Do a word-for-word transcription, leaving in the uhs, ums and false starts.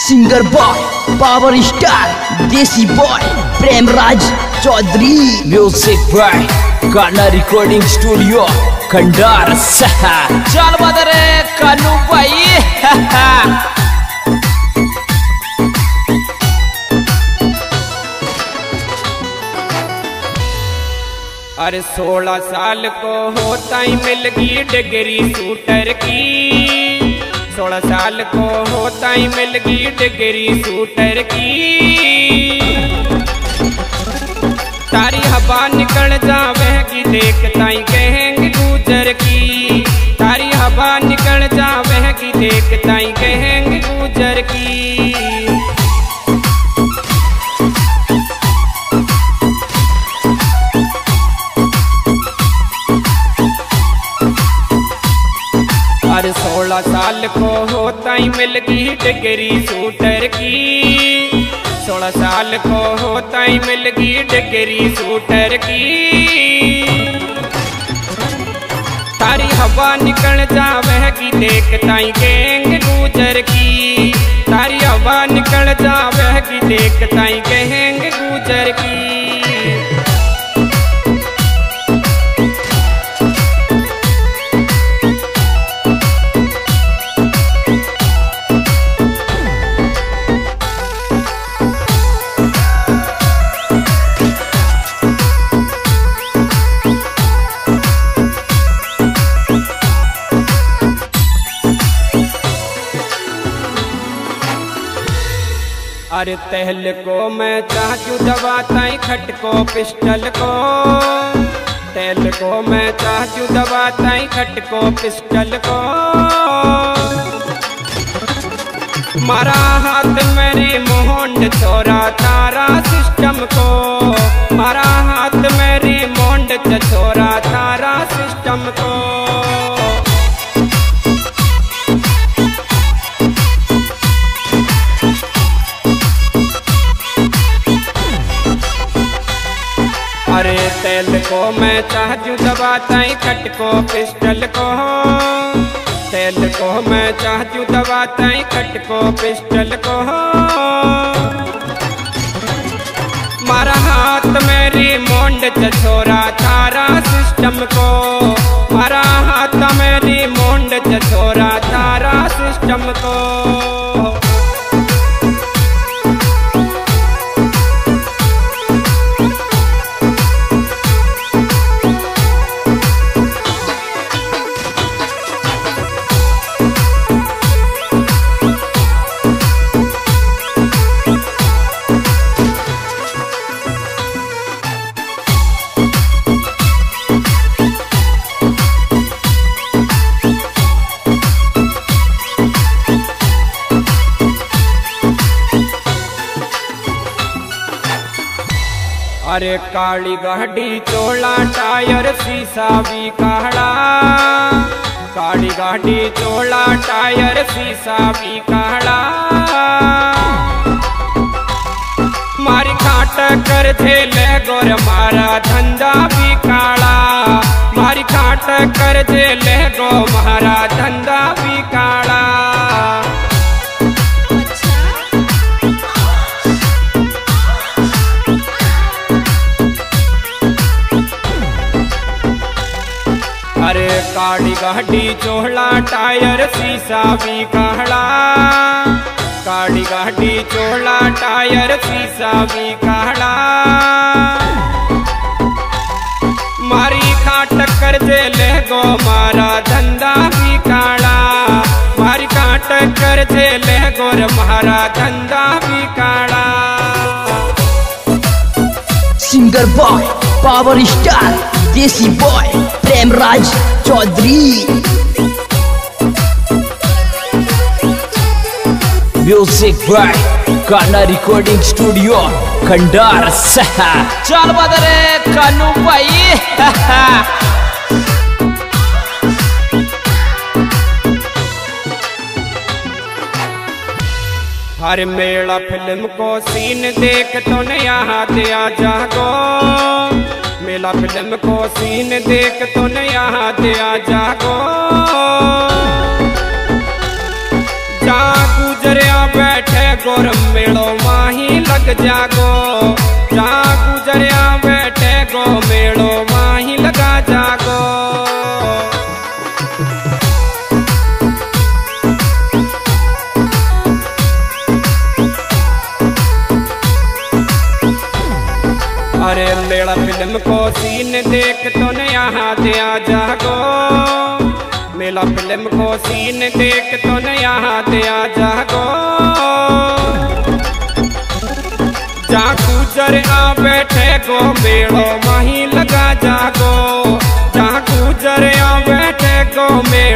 Singer boy power star desi boy Premraj Chaudhary. Music boy गाना recording studio खंडार सहा। चल बदरे कानू भाई अरे सोलह साल को होता ही मिल गई डिग्री शूटर की। सोलह साल को होता ही मिल गई डिग्री शूटर की। तारी हवा निकल जावेगी देखता ही कहेंगे गुजर की। तारी हवा निकल जावेगी देखता ही कहेंगे गुजर की। अरे सोलह साल को होता ही मिल गई डिग्री शूटर की। सोलह साल को होता ही मिल गई डिग्री शूटर की। तारी हवा निकल जावेगी देखता ही कहेंगे गुजर की। तारी हवा निकल जावेगी देखता ही कहेंगे गुजर की। अरे तहल को मैं चाहूँ दबाता ही खटको पिस्टल को। तहल को मैं चाहूँ दबाता ही खटको पिस्टल को। मारा हाथ मेरी मोहंड छोरा तारा सिस्टम को। मारा हाथ मेरी मोहंड छोरा तारा सिस्टम को। अरे तेल को मैं चाहूँ दबाता ही खटको पिस्टल को। तेल को मैं चाहूँ दबाता ही खटको पिस्टल को। मारा हाथ मेरी मोंड छोरा तारा सिस्टम को। मारा हाथ मेरी मोंड छोरा तारा सिस्टम को। अरे काली गाड़ी चोला टायर शीशा भी काढ़ा। काली गाड़ी चोला टायर शीशा भी काढ़ा। मारी खाट कर झेले गोर मारा धंधा भी काढ़ा। मारी खाट कर झेले गो मारा धंधा भी काढ़ा। अरे काली गाड़ी चोला टायर शीशा भी काढ़ा। काली गाड़ी चोला टायर शीशा भी काढ़ा। मारी खाट कर झेले गो मारा धंधा भी काढ़ा। मारी खाट कर झेले गोर मारा धंधा भी काढ़ा। Singer boy power star desi boy Premraj Chaudhary. Music boy गाना रिकॉर्डिंग स्टूडियो खंडार सहा। चल बदरे कानू भाई हर मेला फिल्म को सीन देख तो नया हाथ आ जागो। मेला फिल्म को सीन देख तो नया हाथ आ जागो। जा गुजरिया बैठे गोर मेड़ो माही लग जागो, जहाँ गुजरिया बैठे गो मेड़ो माही लगा जागो। अरे मेरा फिल्म को सीन देख तो न यहाँ दे आ जागो, मेरा फिल्म को सीन देख तो न यहाँ दे आ जागो। जहाँ गुजर आ बैठे गो मेड़ो माही लगा जागो, जहाँ गुजर आ बैठे गो मेड़ो